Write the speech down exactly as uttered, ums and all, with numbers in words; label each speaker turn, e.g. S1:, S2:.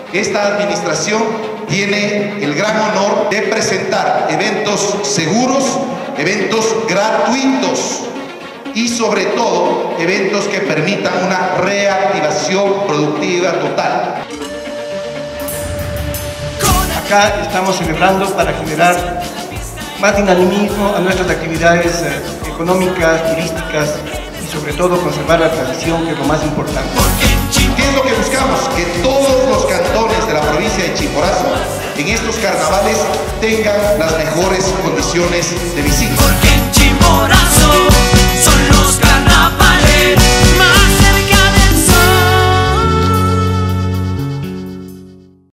S1: esta administración tiene el gran honor de presentar eventos seguros, eventos gratuitos y sobre todo eventos que permitan una reactivación productiva total.
S2: Acá estamos celebrando para generar más dinamismo a nuestras actividades eh, económicas, turísticas y sobre todo conservar la tradición, que es lo más importante.
S1: ¿Qué es lo que buscamos? Que todos los cantones de la provincia de Chimborazo en estos carnavales tengan las mejores condiciones de visita.
S3: Porque en Chimborazo son los carnavales.